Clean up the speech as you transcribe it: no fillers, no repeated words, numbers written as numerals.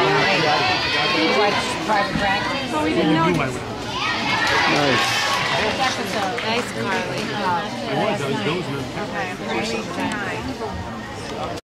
Private practice. Oh, we didn't know. Nice. Nice, Carly. Okay, I'm ready tonight.